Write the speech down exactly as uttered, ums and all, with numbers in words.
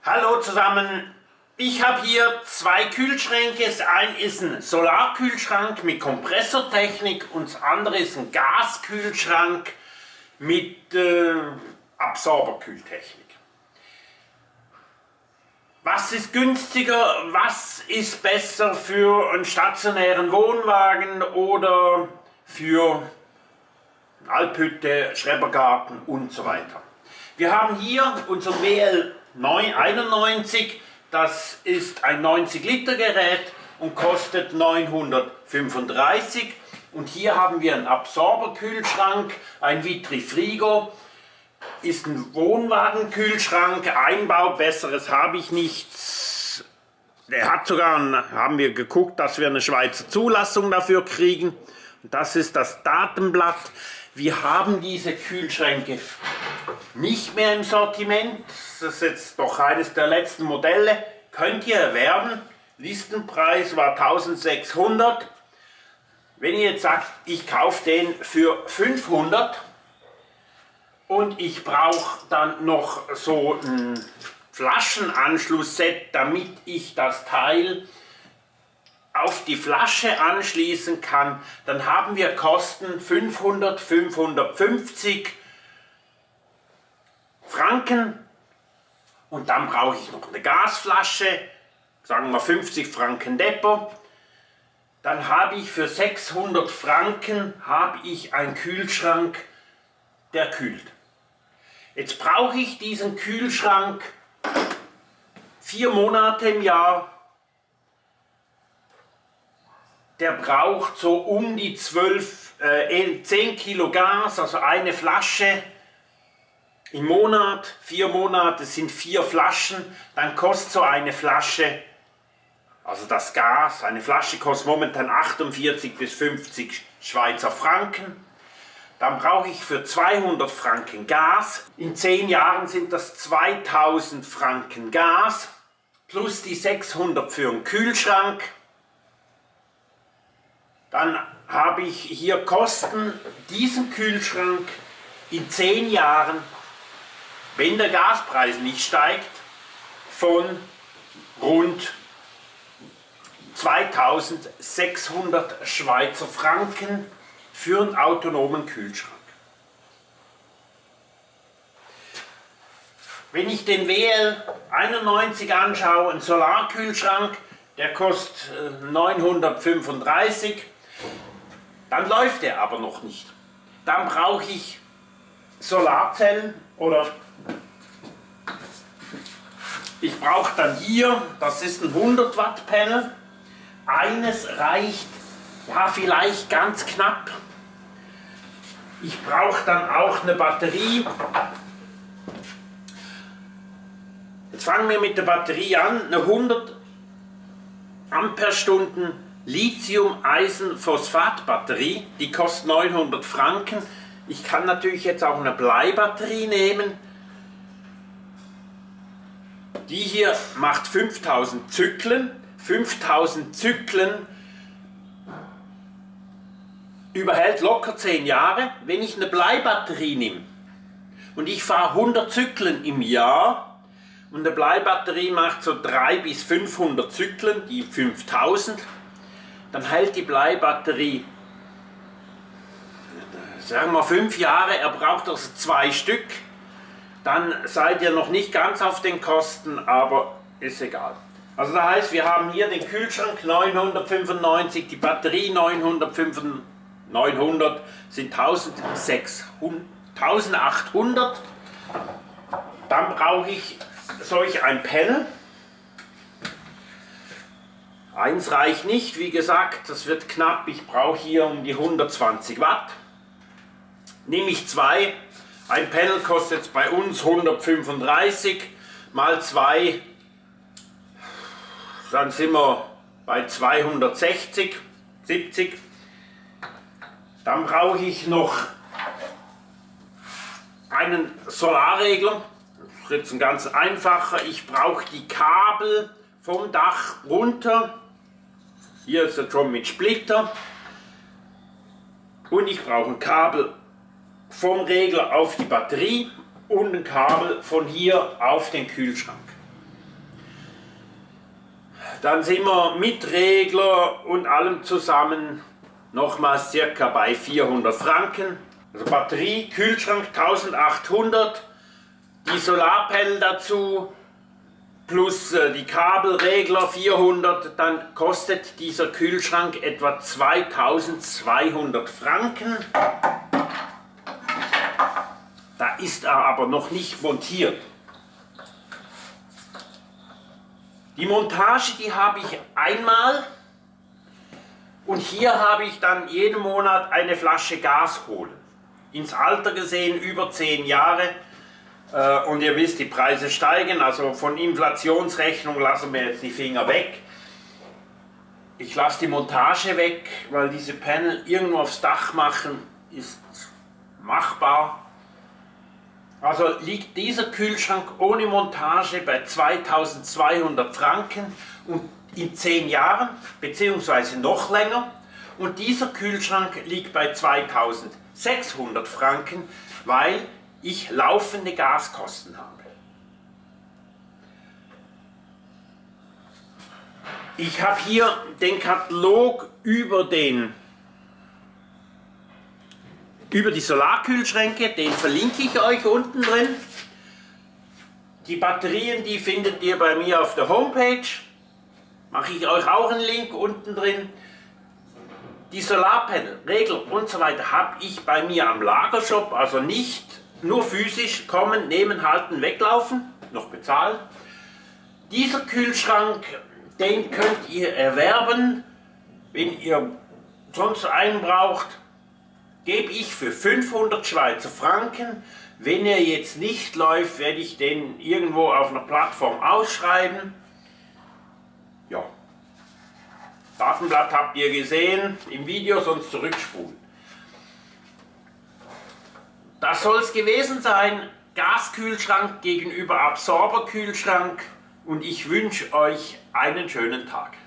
Hallo zusammen, ich habe hier zwei Kühlschränke. Das eine ist ein Solarkühlschrank mit Kompressortechnik und das andere ist ein Gaskühlschrank mit äh, Absorberkühltechnik. Was ist günstiger, was ist besser für einen stationären Wohnwagen oder für Alphütte, Schrebergarten und so weiter. Wir haben hier unser W L einundneunzig, das ist ein neunzig Liter Gerät und kostet neunhundertfünfunddreißig. Und hier haben wir einen Absorberkühlschrank, ein Vitrifrigo, ist ein Wohnwagenkühlschrank, Einbau, besseres habe ich nicht. Der hat sogar, einen, haben wir geguckt, dass wir eine Schweizer Zulassung dafür kriegen. Das ist das Datenblatt. Wir haben diese Kühlschränke nicht mehr im Sortiment. Das ist jetzt doch eines der letzten Modelle. Könnt ihr erwerben. Listenpreis war eintausendsechshundert. Wenn ihr jetzt sagt, ich kaufe den für fünfhundert und ich brauche dann noch so ein Flaschenanschlussset, damit ich das Teil auf die Flasche anschließen kann, dann haben wir Kosten fünfhundert, fünfhundertfünfzig Franken und dann brauche ich noch eine Gasflasche, sagen wir fünfzig Franken Depot. Dann habe ich für sechshundert Franken habe ich einen Kühlschrank, der kühlt. Jetzt brauche ich diesen Kühlschrank vier Monate im Jahr. Der braucht so um die zwölf, äh, zehn Kilo Gas, also eine Flasche im Monat. Vier Monate sind vier Flaschen. Dann kostet so eine Flasche, also das Gas, eine Flasche kostet momentan achtundvierzig bis fünfzig Schweizer Franken. Dann brauche ich für zweihundert Franken Gas. In zehn Jahren sind das zweitausend Franken Gas plus die sechshundert für einen Kühlschrank. Dann habe ich hier Kosten, diesen Kühlschrank in zehn Jahren, wenn der Gaspreis nicht steigt, von rund zweitausendsechshundert Schweizer Franken für einen autonomen Kühlschrank. Wenn ich den W L einundneunzig anschaue, ein Solarkühlschrank, der kostet neunhundertfünfunddreißig. Dann läuft der aber noch nicht. Dann brauche ich Solarzellen oder ich brauche dann hier, das ist ein hundert Watt Panel. Eines reicht ja vielleicht ganz knapp. Ich brauche dann auch eine Batterie. Jetzt fangen wir mit der Batterie an. Eine hundert Ampere-Stunden Lithium-Eisen-Phosphat-Batterie, die kostet neunhundert Franken. Ich kann natürlich jetzt auch eine Bleibatterie nehmen. Die hier macht fünftausend Zyklen. fünftausend Zyklen überhält locker zehn Jahre. Wenn ich eine Bleibatterie nehme und ich fahre hundert Zyklen im Jahr und eine Bleibatterie macht so dreihundert bis fünfhundert Zyklen, die fünftausend, dann hält die Bleibatterie, sagen wir fünf Jahre, er braucht also zwei Stück, dann seid ihr noch nicht ganz auf den Kosten, aber ist egal. Also das heißt, wir haben hier den Kühlschrank neunhundertfünfundneunzig, die Batterie neunhundertfünfundneunzig, neunhundert sind eintausendachthundert, dann brauche ich solch ein Panel. Eins reicht nicht, wie gesagt, das wird knapp, ich brauche hier um die hundertzwanzig Watt. Nehme ich zwei, ein Panel kostet jetzt bei uns hundertfünfunddreißig, mal zwei, dann sind wir bei zweihundertsechzig, siebzig. Dann brauche ich noch einen Solarregler, das ist jetzt ein ganz einfacher, ich brauche die Kabel vom Dach runter. Hier ist er schon mit Splitter. Und ich brauche ein Kabel vom Regler auf die Batterie und ein Kabel von hier auf den Kühlschrank. Dann sind wir mit Regler und allem zusammen nochmals circa bei vierhundert Franken. Also Batterie, Kühlschrank eintausendachthundert, die Solarpanel dazu, plus äh, die Kabel, Regler vierhundert, dann kostet dieser Kühlschrank etwa zweitausendzweihundert Franken. Da ist er aber noch nicht montiert. Die Montage, die habe ich einmal und hier habe ich dann jeden Monat eine Flasche Gas holen. Ins Alter gesehen über zehn Jahre. Und ihr wisst, die Preise steigen, also von Inflationsrechnung lassen wir jetzt die Finger weg. Ich lasse die Montage weg, weil diese Panel irgendwo aufs Dach machen ist machbar. Also liegt dieser Kühlschrank ohne Montage bei zweitausendzweihundert Franken und in zehn Jahren, beziehungsweise noch länger. Und dieser Kühlschrank liegt bei zweitausendsechshundert Franken, weil ich laufende Gaskosten habe. Ich habe hier den Katalog über, den, über die Solarkühlschränke, den verlinke ich euch unten drin. Die Batterien, die findet ihr bei mir auf der Homepage. Mache ich euch auch einen Link unten drin. Die Solarpanel, Regler und so weiter habe ich bei mir am Lagershop, also nicht nur physisch kommen, nehmen, halten, weglaufen, noch bezahlen. Dieser Kühlschrank, den könnt ihr erwerben, wenn ihr sonst einen braucht, gebe ich für fünfhundert Schweizer Franken. Wenn er jetzt nicht läuft, werde ich den irgendwo auf einer Plattform ausschreiben. Ja. Datenblatt habt ihr gesehen im Video, sonst zurückspulen. Das soll es gewesen sein. Gaskühlschrank gegenüber Absorberkühlschrank und ich wünsche euch einen schönen Tag.